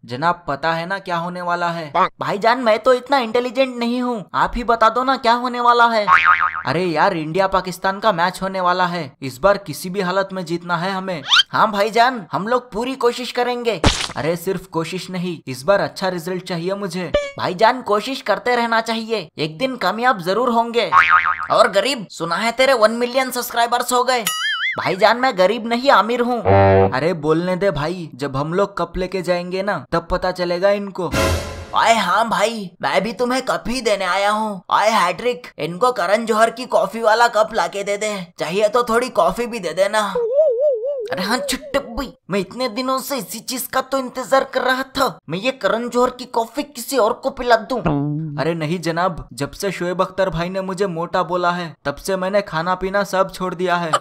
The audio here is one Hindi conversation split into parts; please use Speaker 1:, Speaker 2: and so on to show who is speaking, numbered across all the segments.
Speaker 1: जनाब पता है ना क्या होने वाला है? भाईजान मैं तो इतना इंटेलिजेंट नहीं हूँ, आप ही बता दो ना क्या होने वाला है। अरे यार इंडिया पाकिस्तान का मैच होने वाला है, इस बार किसी भी हालत में जीतना है हमें। हाँ भाईजान हम लोग पूरी कोशिश करेंगे। अरे सिर्फ कोशिश नहीं, इस बार अच्छा रिजल्ट चाहिए मुझे। भाईजान कोशिश करते रहना चाहिए, एक दिन कामयाब जरूर होंगे। और गरीब सुना है तेरे 1 मिलियन सब्सक्राइबर्स हो गए। भाईजान मैं गरीब नहीं आमिर हूँ। अरे बोलने दे भाई, जब हम लोग कप लेके जाएंगे ना तब पता चलेगा इनको। आए हाँ भाई मैं भी तुम्हें कप ही देने आया हूँ। आए हैट्रिक, इनको करण जौहर की कॉफी वाला कप लाके दे दे, चाहिए तो थोड़ी कॉफी भी दे देना। अरे हाँ छुट्टी, मैं इतने दिनों से इसी चीज का तो इंतजार कर रहा था, मैं ये करण जौहर की कॉफी किसी और को पिला दूं। अरे नहीं जनाब, जब से शोएब अख्तर भाई ने मुझे मोटा बोला है तब से मैंने खाना पीना सब छोड़ दिया है।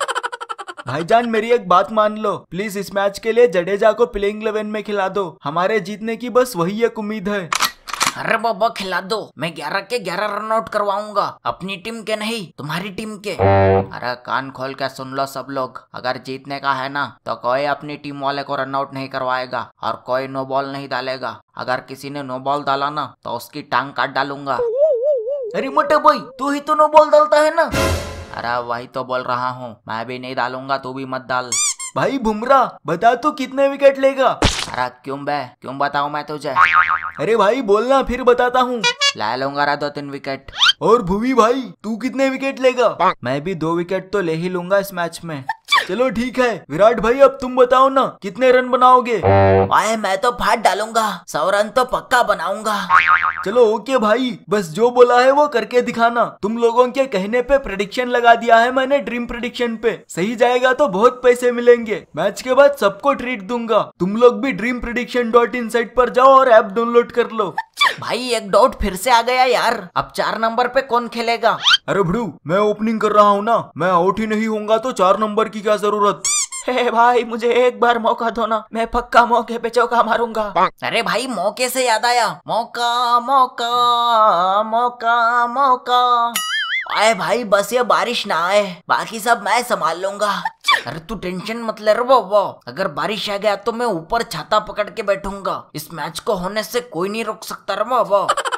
Speaker 1: भाईजान मेरी एक बात मान लो, प्लीज इस मैच के लिए जडेजा को प्लेइंग 11 में खिला दो, हमारे जीतने की बस वही एक उम्मीद है। अरे बाबा खिला दो, मैं 11 के 11 रन आउट करवाऊंगा, अपनी टीम के नहीं तुम्हारी टीम के। अरे कान खोल के सुन लो सब लोग, अगर जीतने का है ना तो कोई अपनी टीम वाले को रन आउट नहीं करवाएगा और कोई नो बॉल नहीं डालेगा। अगर किसी ने नो बॉल डाला ना तो उसकी टांग काट डालूंगा। अरे मोटे भाई तू ही तो नो बॉल डालता है ना। अरे वही तो बोल रहा हूँ, मैं भी नहीं डालूंगा, तू भी मत डाल। भाई बुमराह बता तू कितने विकेट लेगा। अरे क्यों बे, क्यों बताऊं मैं तुझे। अरे भाई बोलना फिर बताता हूँ। ला लूंगा रा 2-3 विकेट। और भुवी भाई तू कितने विकेट लेगा। मैं भी 2 विकेट तो ले ही लूंगा इस मैच में। चलो ठीक है विराट भाई, अब तुम बताओ ना कितने रन बनाओगे। आए मैं तो फाड़ डालूंगा, 100 रन तो पक्का बनाऊंगा। चलो ओके भाई, बस जो बोला है वो करके दिखाना। तुम लोगों के कहने पे प्रेडिक्शन लगा दिया है मैंने ड्रीम प्रेडिक्शन पे, सही जाएगा तो बहुत पैसे मिलेंगे। मैच के बाद सबको ट्रीट दूंगा। तुम लोग भी dreamprediction.in साइट पर जाओ और ऐप डाउनलोड कर लो। भाई एक डाउट फिर से आ गया यार, अब 4 नंबर पे कौन खेलेगा। अरे भड़ू मैं ओपनिंग कर रहा हूँ ना, मैं आउट ही नहीं होऊंगा तो 4 नंबर की क्या जरूरत। हे भाई मुझे एक बार मौका दो ना, मैं पक्का मौके पे चौका मारूंगा। अरे भाई मौके से याद आया, मौका मौका मौका मौका। आए भाई बस ये बारिश ना आए, बाकी सब मैं संभाल लूंगा। अरे तू टेंशन मत ले रे वो, अगर बारिश आ गया तो मैं ऊपर छाता पकड़ के बैठूंगा, इस मैच को होने से कोई नहीं रोक सकता रे वो।